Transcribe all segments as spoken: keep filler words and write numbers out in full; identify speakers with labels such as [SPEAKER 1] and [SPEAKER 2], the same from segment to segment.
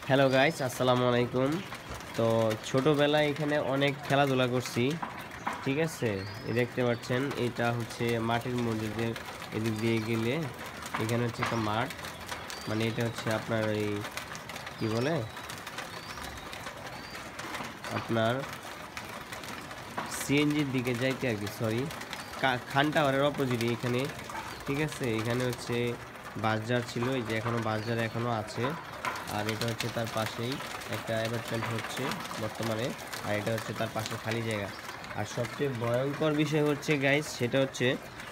[SPEAKER 1] Hello guys, আসসালামু আলাইকুম। তো ছোটোবেলায় এখানে অনেক খেলাধুলা করছি, ঠিক আছে। এই দেখতে পাচ্ছেন, এটা হচ্ছে মাটির মধ্যে দিয়ে এদিক দিয়ে গেলে এখানে হচ্ছে একটা মাঠ, মানে এটা হচ্ছে আপনার এই কি বলে আপনার সিএনজির দিকে যাইতে আর কি, সরি খান টাওয়ারের অপোজিটে এখানে, ঠিক আছে। এখানে হচ্ছে বাজার ছিল, এই যে এখনও বাজার এখনও আছে। আর এটা হচ্ছে তার পাশেই একটা অ্যাপার্টমেন্ট হচ্ছে বর্তমানে, আর এটা হচ্ছে তার পাশে খালি জায়গা। আর সবচেয়ে ভয়ঙ্কর বিষয় হচ্ছে গাইস, সেটা হচ্ছে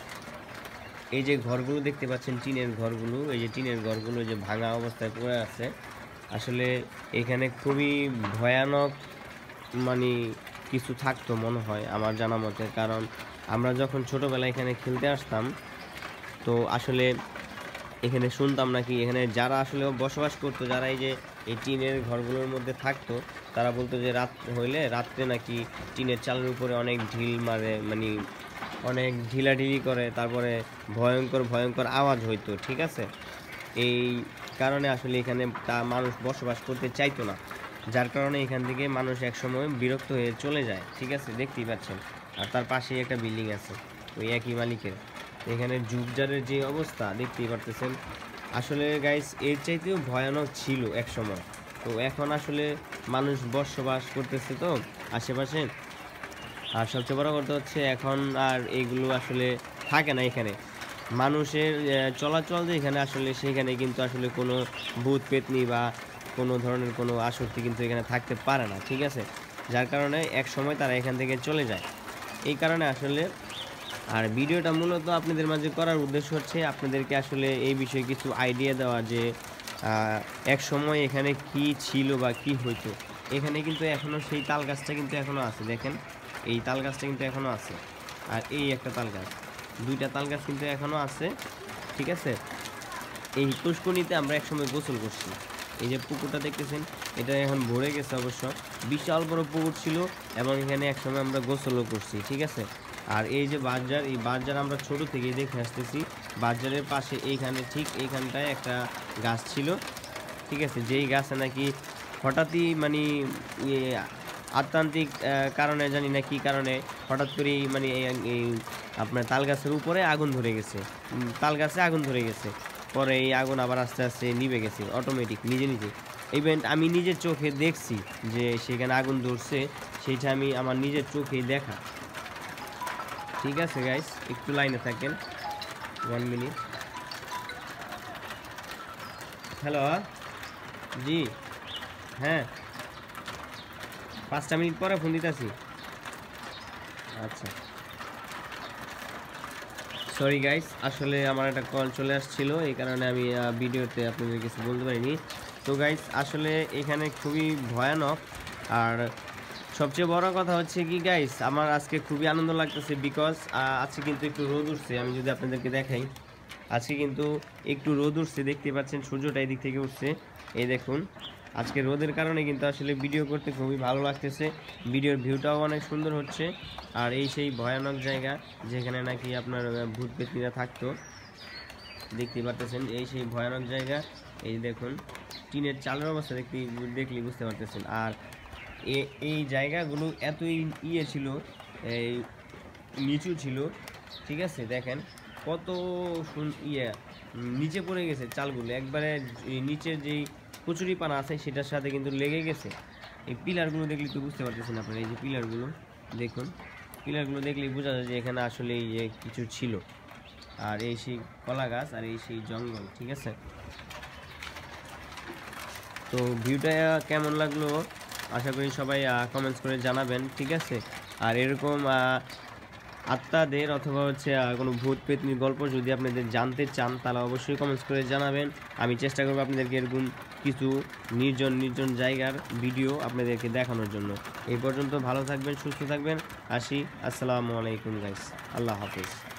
[SPEAKER 1] এই যে ঘরগুলো দেখতে পাচ্ছেন, টিনের ঘরগুলো, এই যে টিনের ঘরগুলো যে ভাঙা অবস্থায় পড়ে আছে। আসলে এখানে খুবই ভয়ানক মানে কিছু থাকতো মনে হয় আমার জানা মতে, কারণ আমরা যখন ছোটোবেলায় এখানে খেলতে আসতাম, তো আসলে এখানে শুনতাম নাকি এখানে যারা আসলে বসবাস করতো, যারা এই যে এই টিনের ঘরগুলোর মধ্যে থাকতো, তারা বলতো যে রাত হইলে রাত্রে নাকি টিনের চালের উপরে অনেক ঢিল মারে, মানে অনেক ঢিলাঢিলি করে, তারপরে ভয়ঙ্কর ভয়ঙ্কর আওয়াজ হইতো, ঠিক আছে। এই কারণে আসলে এখানে তা মানুষ বসবাস করতে চাইতো না, যার কারণে এখান থেকে মানুষ একসময় বিরক্ত হয়ে চলে যায়, ঠিক আছে, দেখতেই পাচ্ছেন। আর তার পাশেই একটা বিল্ডিং আছে ওই একই মালিকের। এখানে ঝুপঝাড়ের যে অবস্থা দেখতেই পারতেছেন, আসলে গাইস এর চাইতেও ভয়ানক ছিল এক সময়। তো এখন আসলে মানুষ বসবাস করতেছে তো আশেপাশে, আর সবচেয়ে বড় কথা হচ্ছে এখন আর এইগুলো আসলে থাকে না এখানে। মানুষের চলাচল যে এখানে আসলে, সেখানে কিন্তু আসলে কোনো ভূত পেতনি বা কোনো ধরনের কোনো আসক্তি কিন্তু এখানে থাকতে পারে না, ঠিক আছে। যার কারণে এক সময় তারা এখান থেকে চলে যায়, এই কারণে আসলে। আর ভিডিওটা মূলত আপনাদের মাঝে করার উদ্দেশ্য হচ্ছে আপনাদেরকে আসলে এই বিষয়ে কিছু আইডিয়া দেওয়া, যে এক সময় এখানে কি ছিল বা কি হইতো। এখানে কিন্তু এখনও সেই তাল গাছটা কিন্তু এখনও আছে, দেখেন এই তাল গাছটা কিন্তু এখনও আছে। আর এই একটা তাল গাছ, দুইটা তাল গাছ কিন্তু এখনও আছে, ঠিক আছে। এই পুষ্করণীতে আমরা একসময় গোসল করছি, এই যে পুকুরটা দেখতেছেন, এটা এখন ভরে গেছে অবশ্য, বিশাল বড় পুকুর ছিল, এবং এখানে একসময় আমরা গোসলও করছি, ঠিক আছে। আর এই যে বাজার, এই বাজার আমরা ছোট থেকেই দেখে আসতেছি। বাজারের পাশে এইখানে ঠিক এইখানটায় একটা গাছ ছিল, ঠিক আছে, যেই গাছে নাকি হঠাৎই মানে আত্মান্তিক কারণে, জানি না কি কারণে, হঠাৎ করেই মানে এই আপনার তাল গাছের উপরে আগুন ধরে গেছে, তাল গাছে আগুন ধরে গেছে। পরে এই আগুন আবার আস্তে আস্তে নিভে গেছে অটোমেটিক নিজে নিজে। ইভেন আমি নিজের চোখে দেখছি যে সেখানে আগুন ধরছে, সেইটা আমি আমার নিজের চোখেই দেখা, ঠিক আছে গাইস। একটু লাইনে থাকেন, ওয়ান মিনিট। হ্যালো, জি হ্যাঁ, পাঁচটা মিনিট পরে ফোন দিতেছি। আচ্ছা, সরি গাইস, আসলে আমার একটা কল চলে আসছিল, এই কারণে আমি ভিডিওতে আপনাদের কিছু বলতে পারিনি। তো গাইস আসলে এখানে খুবই ভয়ানক। আর সবচেয়ে বড় কথা হচ্ছে কি গাইস, আমার আজকে খুবই আনন্দ লাগতেছে, বিকজ আজকে কিন্তু একটু রোদ উঠছে। আমি যদি আপনাদেরকে দেখাই, আজকে কিন্তু একটু রোদ উঠছে, দেখতে পাচ্ছেন সূর্যটা এই দিক থেকে উঠছে, এই দেখুন। আজকে রোদের কারণে কিন্তু আসলে ভিডিও করতে খুবই ভালো লাগতেছে, ভিডিওর ভিউটাও অনেক সুন্দর হচ্ছে। আর এই সেই ভয়ানক জায়গা যেখানে নাকি আপনার ভূত পেতনিরা থাকতো, দেখতে পারতেছেন, এই সেই ভয়ানক জায়গা। এই দেখুন টিনের চালের অবস্থা দেখতে দেখলে বুঝতে পারতেছেন। আর এই জায়গাগুলো এতই ইয়ে ছিল, এই নিচু ছিল, ঠিক আছে। দেখেন কত ইয়ে নিচে পড়ে গেছে চালগুলো, একবারে নিচের যেই কচুরি পানা আছে সেটার সাথে কিন্তু লেগে গেছে। এই পিলারগুলো দেখলে তো বুঝতে পারতেছেন আপনারা, এই যে পিলারগুলো দেখুন, পিলারগুলো দেখলেই বোঝা যায় যে এখানে আসলে এই যে কিছু ছিল। আর এই সেই কলা গাছ, আর এই সেই জঙ্গল, ঠিক আছে। তো ভিউটা কেমন লাগলো আশা করি সবাই কমেন্টস করে জানাবেন, ঠিক আছে। আর এরকম আত্মাদের অথবা হচ্ছে কোনো ভূত পেতনির গল্প যদি আপনাদের জানতে চান, তাহলে অবশ্যই কমেন্টস করে জানাবেন। আমি চেষ্টা করব আপনাদেরকে এরকম কিছু নির্জন নির্জন জায়গার ভিডিও আপনাদেরকে দেখানোর জন্য। এই পর্যন্ত ভালো থাকবেন, সুস্থ থাকবেন, আসি, আসসালামু আলাইকুম গাইস, আল্লাহ হাফিজ।